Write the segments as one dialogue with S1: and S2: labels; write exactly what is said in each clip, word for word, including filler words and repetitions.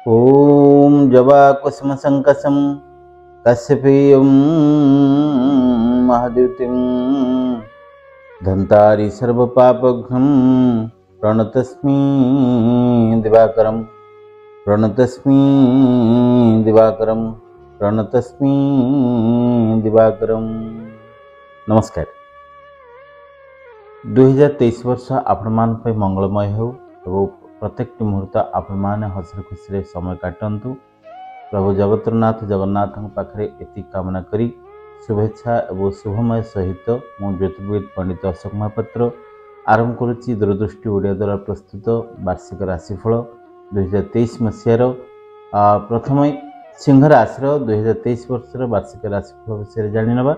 S1: ॐ जवाकुसुमसङ्कसं कश्यपेयं महाद्युतिं धन्तारि सर्वपापघ्नं प्रणतस्मि दिवाकरं प्रणतस्मि दिवाकरं प्रणतस्मि दिवाकरं। नमस्कार। दुई हजार तेईस वर्ष आपण मान पे मंगलमय हो और प्रत्येक मुहूर्त आपण मैंने हसरे खुशी समय काटतु। प्रभु जगतरनाथ जगन्नाथ पाखे एति कामना करी शुभेच्छा और शुभमय सहित मु ज्योतिर्विद पंडित अशोक महापात्र आरंभ करुच्ची दूरदृष्टि ओडिया द्वारा प्रस्तुत वार्षिक राशिफल दुई हजार तेईस मसीहार प्रथम सिंह राशि दुई हजार तेईस वर्ष वार्षिक राशिफल विषय जाणीना।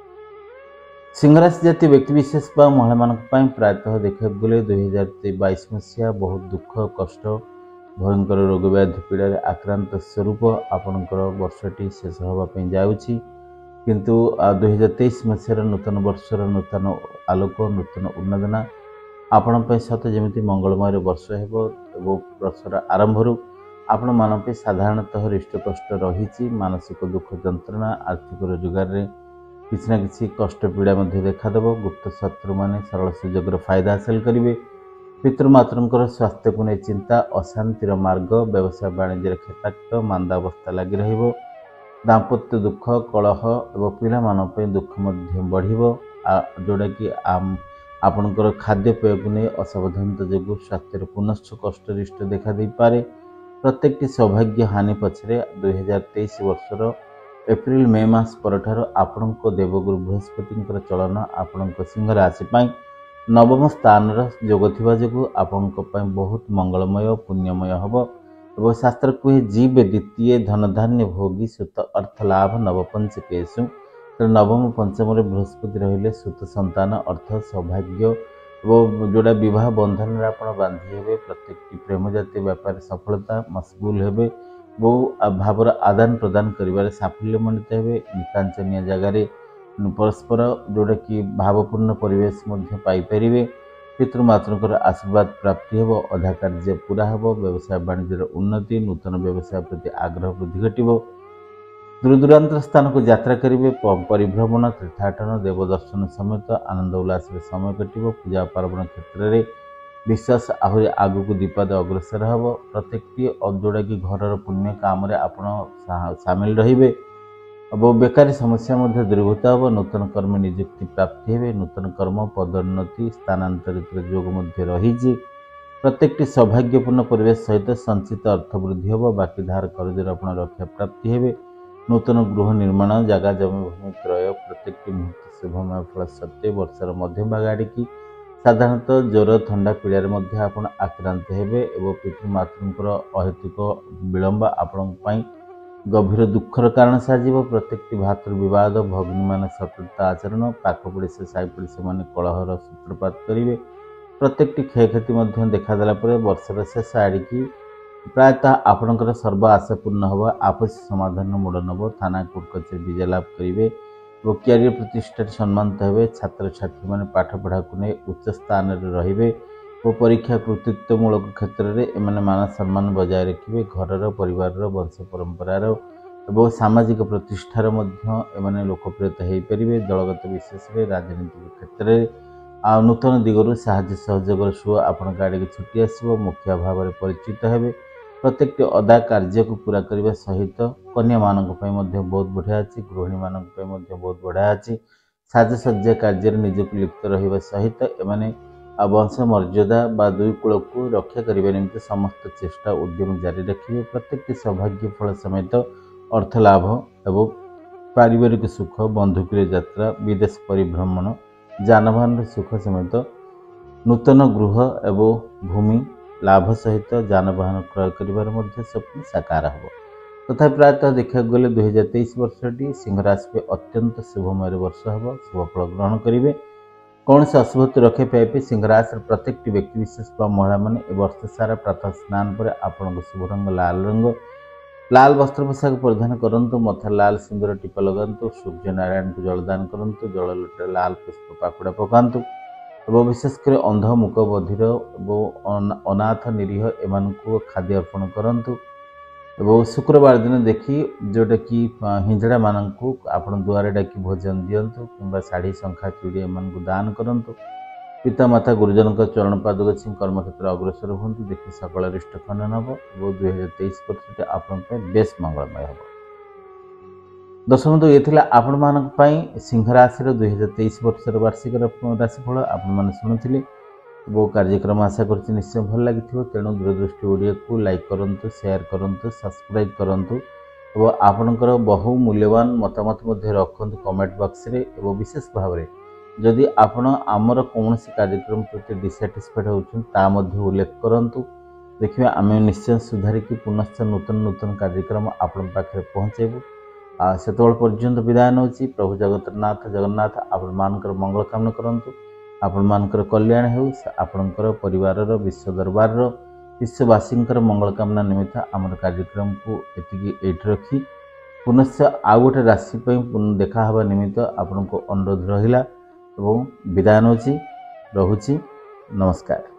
S1: सिंहराशि जातीय व्यक्तिशेष महिला मान प्रायतः देखा गले दुई हजार बैश मसीहा बहुत दुख कष्ट भयंकर रोग व्याधि पीड़ार आक्रांत स्वरूप आपणकर वर्षटी शेष होगापी जाऊँगी। किंतु दुई हजार तेईस मसीहार नूतन वर्षर नूतन आलोक नूतन उन्नदना आपण सत जमी मंगलमय वर्ष हो। वर्षर आरंभ आपण मान साधारणतः हृष्टकष्ट रही मानसिक दुख जंत्रणा आर्थिक रोजगार किसी ना किसी कष्ट पीड़ा देखादेव। गुप्त शत्रु माने सरल सुजोग फायदा हासिल करेंगे। पितृमातृंकर स्वास्थ्य को नहीं चिंता अशांतिर मार्ग व्यवसाय वाणिज्य क्षेत्राक्त मांदावस्था लगी रहिबो। दाम्पत्य दुख कलह और पिला मान पे दुख बढ़िबो जोड़ा कि आम आपणकर खाद्यपेय को नहीं असावधानता जो स्वास्थ्य पुनश्च कष्ट रिष्ट देखा दे पारे। प्रत्येक सौभाग्य हानि पछरे दुई हजार तेईस वर्षर एप्रिल मे मास परठार आपणको देवगुरु बृहस्पति चलन आपण सिंह राशि नवम स्थान जोग थिबा जोगु आपणको बहुत मंगलमय पुण्यमय हम और शास्त्र कहे जीव द्वितीय धन धान्य भोगी सुत अर्थ लाभ नवपंचकेशु। तो नवम पंचम बृहस्पति रहिले सुत संतान अर्थ सौभाग्य और जोड़ा बह बंधन आप बांधि हे। प्रत्येक प्रेम जातीय व्यापार सफलता मशगुल हे। बहु भावर आदान प्रदान कर साफल्य मणित हे। निकांचनिया जगार परस्पर जोड़ा कि भावपूर्ण परिवेश पाइपर। पितृमातृकर आशीर्वाद प्राप्ति हो। अधा कार्य पूरा हो। व्यवसाय वाणिज्यर उन्नति नूतन व्यवसाय प्रति आग्रह वृद्धि घटव। दूरदूरांत स्थान को यात्रा करेंगे। परिभ्रमण तीर्थाटन देवदर्शन समेत आनंद उल्लास समय कटव। पूजा पार्वण क्षेत्र में विश्वास आहरी आगु को दीपाद अग्रसर हम। प्रत्येक जोड़ा कि घर पुण्य काम आप सामिल रे और बेकारी समस्या दूरीभूत हम। नूतन कर्म निजुक्ति प्राप्ति हे। नूतन कर्म पदोन्नति स्थानांतरित जोग रही। प्रत्येक सौभाग्यपूर्ण परिवेश सहित संचित अर्थ वृद्धि हम। बाकी धार कर्जर आप रक्षा प्राप्ति हे। नूतन गृह निर्माण जगह जमी भूमि क्रय प्रत्येक मुहूर्त शुभमय फल सत्य। वर्षर मध्य भाग आड़िकी साधारणतः ज्वर थंडा पीड़ार आप आक्रांत हेबे और पितृमातृंकर अहेतुक विलंब आपण गभीर दुखर कारण साजिब। प्रत्येक भातृ विवाद भगिनी मान सतर्कता आचरण पाखपड़ोसी साई पड़ोसी मान कलहर सूत्रपात करेंगे। प्रत्येक क्षयक्षति देखादेला वर्षर शेष आड़िकी प्रायतः आपणकर सर्व आशा पूर्ण हम। आपसी समाधान मोड़ नब थाना कोर्ट कचेरी विजय लाभ करेंगे और क्यारियर प्रतिष्ठा सम्मानित हे। छात्र छात्री मैंने पाठ पढ़ा को नहीं उच्च स्थान रे और परीक्षा कृतित्वमूलक क्षेत्र में मान सम्मान बजाय रखिए। घर परिवार वंश परंपरार और सामाजिक प्रतिष्ठार एने लोकप्रियता हो पारे। दलगत विशेष राजनीतिक क्षेत्र में नूतन दिगरू साहाय्य सहयोग सुओ आपण आड़े छुट्टी आसो। मुखिया भाव में परिचित हे। प्रत्येक अदा कार्य को पूरा करने सहित कन्या मान बहुत बढ़िया अच्छी। गृहिणी मान बहुत बढ़िया अच्छी। साजसज्जा कार्य निजक लिप्त रहा सहित एमाने वंश मर्यादा बा दुई कूल को रक्षा करने निमित्त समस्त चेष्टा उद्यम जारी रखिए। प्रत्येक सौभाग्य फल समेत अर्थ लाभ एवं पारिवारिक सुख बंधुकुल यात्रा विदेश परिभ्रमण जानवाहन सुख समेत नूतन गृह एवं भूमि लाभ सहित जानवाहन क्रय कर स्वप्न साकार हो। तथा प्रायतः देखा गले दुई हजार तेईस वर्षटी सिंह राशि पे अत्यंत शुभमय वर्ष हम। शुभफल ग्रहण करेंगे। कौन से अशुभत्व रखे पाइबे। सिंह राशि प्रत्येक व्यक्ति विशेष महिला मैंने वर्ष सारा प्रातः स्नान पर आपण शुभ रंग लाल रंग लाल वस्त्र पोशाक परिधान करंतु। मथा लाल सिंदूर टीपा लगातु। सूर्य नारायण को जलदान करंतु। जल लोटे लाल पुष्प पाखुड़ा पकातु। एवं विशेषकर अंध मुक बधिर और अनाथ निरीह एमानकु खाद्य अर्पण करंतु। एवं शुक्रवार दिन देखी जोटा कि हिंजड़ा मानू आपण दुआरे डाकी भोजन दिंतु कि शाढ़ी शंखा चूड़ी एम दान करूँ। पितामाता गुरुजन चरण पादक छि कर्मक्षेत्र अग्रसर हूँ। देखिए सकल रिष्ट खंडन हम और दुई हजार तेईस वर्ष आपण बेस मंगलमय हम। दर्शक बंधु ये आपण मान सिंह राशि दुई हजार तेईस वर्ष वार्षिक राशिफल आपण शुणुले। वो कार्यक्रम आशा कर निश्चय भल लगी तेणु दूरदृष्टि ओडिया को लाइक करूँ, शेयर करूँ, सब्सक्राइब करूँ और आपणकर बहु मूल्यवान मतामत रखु कमेंट बॉक्स रे। एवं विशेष भाव में जदि आपण आमर कौन कार्यक्रम प्रति डिसैटिस्फाइड होता उल्लेख करूँ। देखिए आम निश्चय सुधारिक पुनश्च नूतन नूतन कार्यक्रम आपण पाखे पहुँचेबू। से पर्यंत विदाय नौ प्रभु जगन्नाथ जगन्नाथ आपण मानकर मंगल कामना करूँ। आपण मानकर कल्याण हो आपणकर परिवार विश्व दरबार विश्ववासी मंगल कामना निमित्त आम कार्यक्रम को एति रखी पुनश्च आउ गोटे राशि देखा निमित्त आपण को अनुरोध रहिला। विदाय नौ रहुछि नमस्कार।